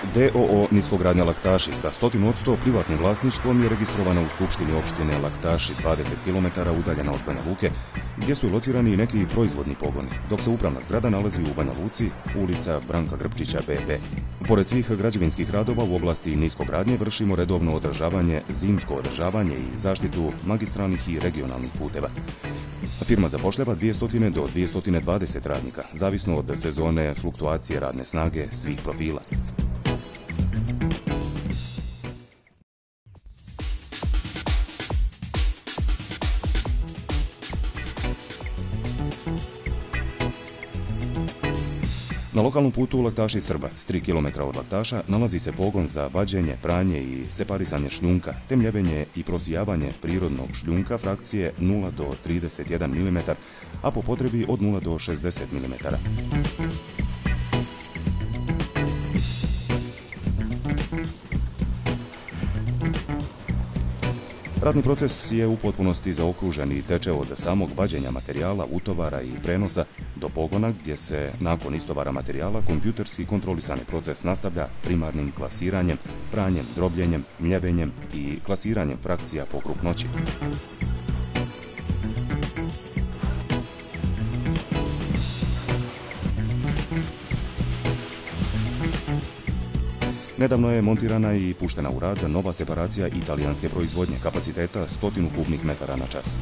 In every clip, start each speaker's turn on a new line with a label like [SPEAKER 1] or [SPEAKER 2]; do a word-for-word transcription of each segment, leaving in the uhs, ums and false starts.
[SPEAKER 1] D O O Niskogradnja Laktaši sa sto posto privatnim vlasništvom je registrovana u Skupštini opštine Laktaši dvadeset kilometara udaljena od Banja Luke, gdje su locirani neki proizvodni pogoni, dok se upravna zgrada nalazi u Banja Luci, ulica Branka Grpčića B B. Pored svih građevinskih radova u oblasti niskogradnje vršimo redovno održavanje, zimsko održavanje i zaštitu magistralnih i regionalnih puteva. Firma zapošljava dvjesto do dvjesto dvadeset radnika, zavisno od sezone fluktuacije radne snage svih profila. Na lokalnom putu Laktaši-Srbac, tri kilometra od Laktaša, nalazi se pogon za vađenje, pranje i separisanje šljunka, te mljevenje i prosijavanje prirodnog šljunka frakcije nula do trideset jedan milimetar, a po potrebi od nula do šezdeset milimetara. Radni proces je u potpunosti zaokružen i teče od samog vađenja materijala, utovara i prenosa do pogona gdje se nakon istovara materijala kompjuterski kontrolisani proces nastavlja primarnim klasiranjem, pranjem, drobljenjem, mljevenjem i klasiranjem frakcija po krupnoći. Nedavno je montirana i puštena u rad nova separacija italijanske proizvodnje kapaciteta sto kubnih metara na čas.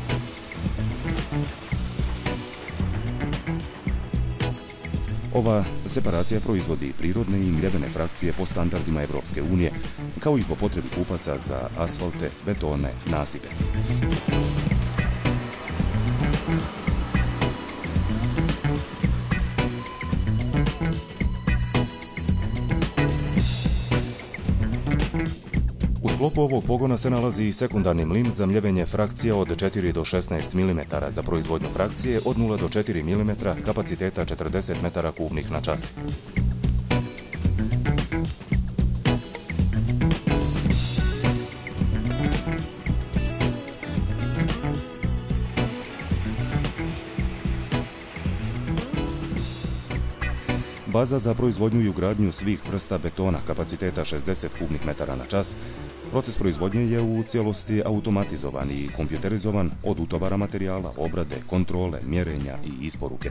[SPEAKER 1] Ova separacija proizvodi prirodne i mljevene frakcije po standardima Evropske unije, kao i po potrebi kupaca za asfalte, betone, nasipe. U sklopu ovog pogona se nalazi i sekundarni mlin za mljevenje frakcija od četiri do šesnaest milimetara za proizvodnju frakcije od nula do četiri milimetra kapaciteta četrdeset metara kubnih na čas. Baza za proizvodnju i ugradnju svih vrsta betona kapaciteta šezdeset kubnih metara na čas. Proces proizvodnje je u cijelosti automatizovan i kompjuterizovan od utovara materijala, obrade, kontrole, mjerenja i isporuke.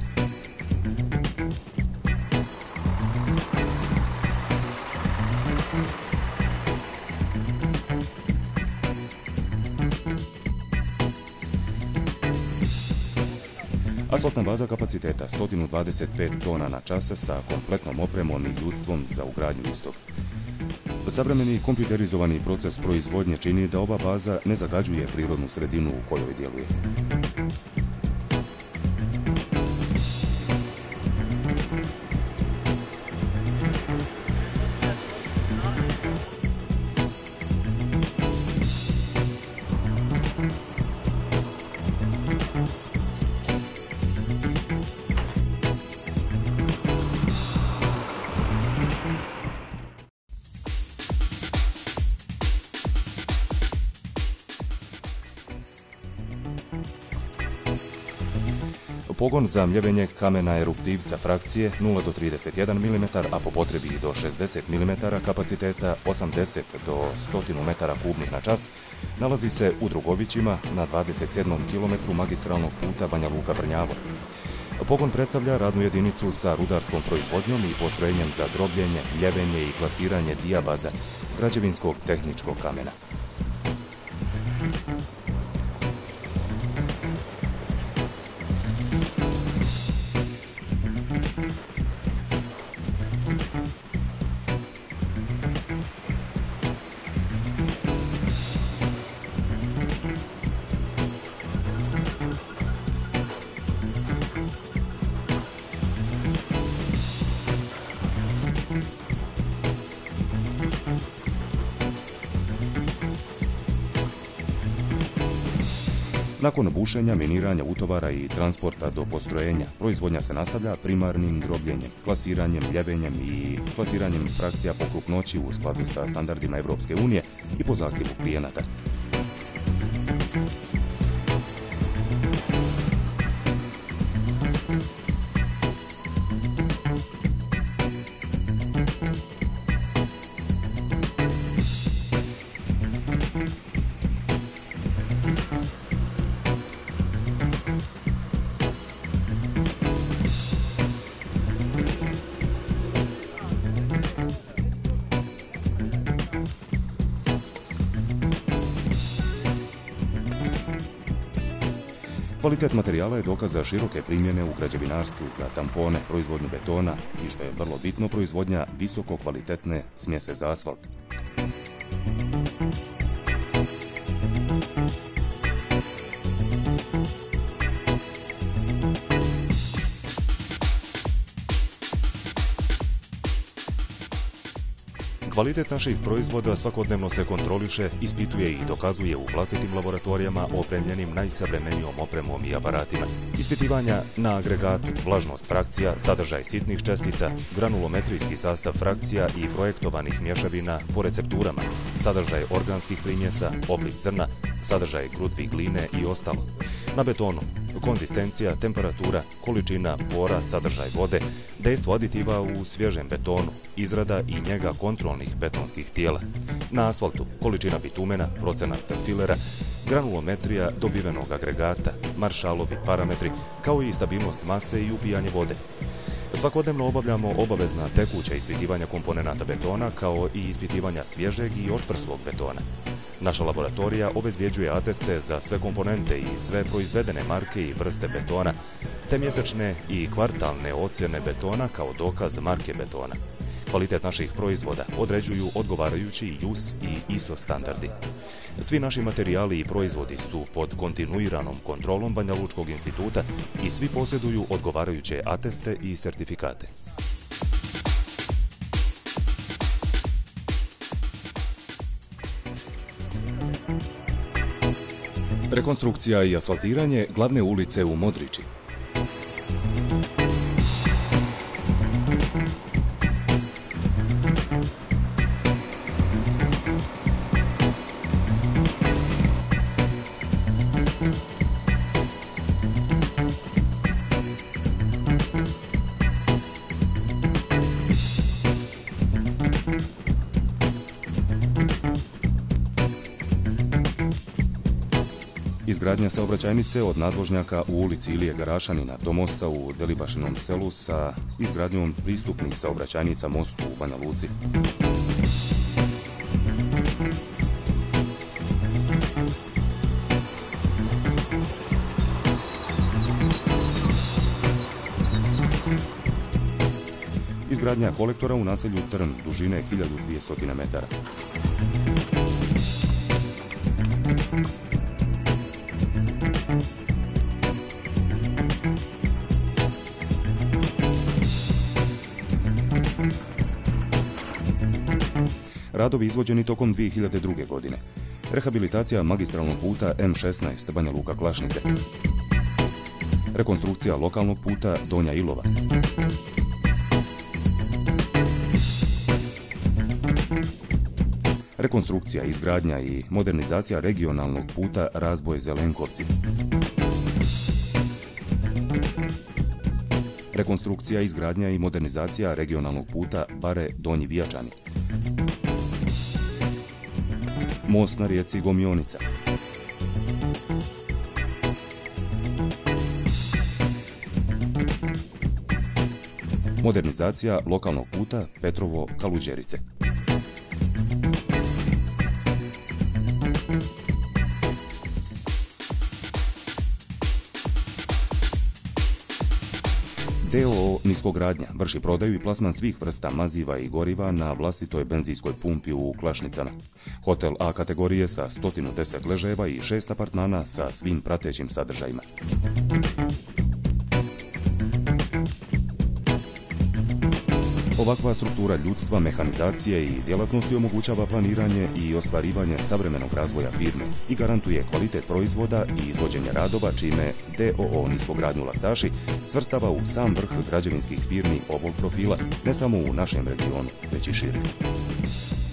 [SPEAKER 1] Asfaltna baza kapaciteta sto dvadeset pet tona na čas sa kompletnom opremom i ljudstvom za ugradnju istog. Savremeni kompjuterizovani proces proizvodnje čini da ova baza ne zagađuje prirodnu sredinu u kojoj djeluje. Pogon za mljevenje kamena eruptivca frakcije nula do trideset jedan milimetar, a po potrebi i do šezdeset milimetara kapaciteta osamdeset do sto metara kubnih na čas, nalazi se u Drugovićima na dvadeset sedmom kilometru magistralnog puta Banja Luka-Brnjavo. Pogon predstavlja radnu jedinicu sa rudarskom proizvodnjom i postrojenjem za drobljenje, mljevenje i klasiranje dijabaza, građevinskog tehničkog kamena. Nakon bušenja, miniranja utovara i transporta do postrojenja, proizvodnja se nastavlja primarnim drobljenjem, klasiranjem, mljevenjem i klasiranjem frakcija po krupnoći u skladu sa standardima Evropske unije i po zahtjevu klijenata. Kvalitet materijala je dokaz za široke primjene u građevinarstvu, za tampone, proizvodnju betona i, što je vrlo bitno, proizvodnja visoko kvalitetne smjese za asfalt. Kvalitet naših proizvoda svakodnevno se kontroliše, ispituje i dokazuje u vlastitim laboratorijama opremljenim najsavremenijom opremom i aparatima. Ispitivanja na agregatu, vlažnost frakcija, sadržaj sitnih čestica, granulometrijski sastav frakcija i projektovanih mješavina po recepturama, sadržaj organskih primjesa, oblik zrna, sadržaj krutvi gline i ostalo. Na betonu, konzistencija, temperatura, količina pora, sadržaj vode, dejstvo aditiva u svježem betonu, izrada i njega kontrolnih betonskih tijela. Na asfaltu, količina bitumena, procenat filera, granulometrija dobivenog agregata, maršalovi parametri, kao i stabilnost mase i upijanje vode. Svakodnevno obavljamo obavezna tekuća ispitivanja komponenata betona, kao i ispitivanja svježeg i očvrslog betona. Naša laboratorija obezbjeđuje ateste za sve komponente i sve proizvedene marke i vrste betona, te mjesečne i kvartalne ocjene betona kao dokaz marke betona. Kvalitet naših proizvoda određuju odgovarajući I U S i I S O standardi. Svi naši materijali i proizvodi su pod kontinuiranom kontrolom Banja Lučkog instituta i svi posjeduju odgovarajuće ateste i sertifikate. Rekonstrukcija i asfaltiranje glavne ulice u Modriči. Izgradnja saobraćajnice od nadvožnjaka u ulici Ilije Garašanina do mosta u Delibašinom selu sa izgradnjom pristupnih saobraćajnica mostu u Banja Luci. Izgradnja kolektora u naselju Trn dužine hiljadu dvjesto metara. Radovi izvođeni tokom dvije hiljade druge. godine. Rehabilitacija magistralnog puta M šesnaest Banja Luka-Klašnice. Rekonstrukcija lokalnog puta Donja Ilova. Rekonstrukcija, izgradnja i modernizacija regionalnog puta Razboj-Zelenkovci. Rekonstrukcija, izgradnja i modernizacija regionalnog puta Bare-Donji Vijačani. Most na rijeci Gomionica. Modernizacija lokalnog puta Petrovo-Kaluđerice. D O O Niskogradnja vrši prodaju i plasman svih vrsta maziva i goriva na vlastitoj benzinskoj pumpi u Klašnicama. Hotel A kategorije sa sto deset ležajeva i šest apartmana sa svim pratećim sadržajima. Ovakva struktura ljudstva, mehanizacije i djelatnosti omogućava planiranje i ostvarivanje savremenog razvoja firme i garantuje kvalitet proizvoda i izvođenje radova, čime D O O Niskogradnju Laktaši svrstava u sam vrh građevinskih firmi ovog profila, ne samo u našem regionu, već i šire.